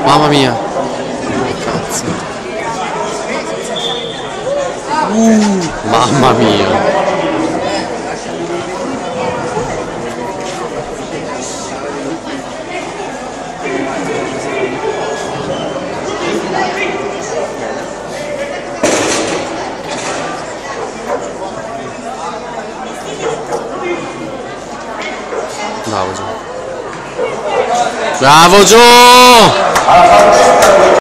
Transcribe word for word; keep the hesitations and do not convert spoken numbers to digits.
Mamma mia. Oh, cazzo. Uh, mamma mia. Bravo Gio! Bravo Gio!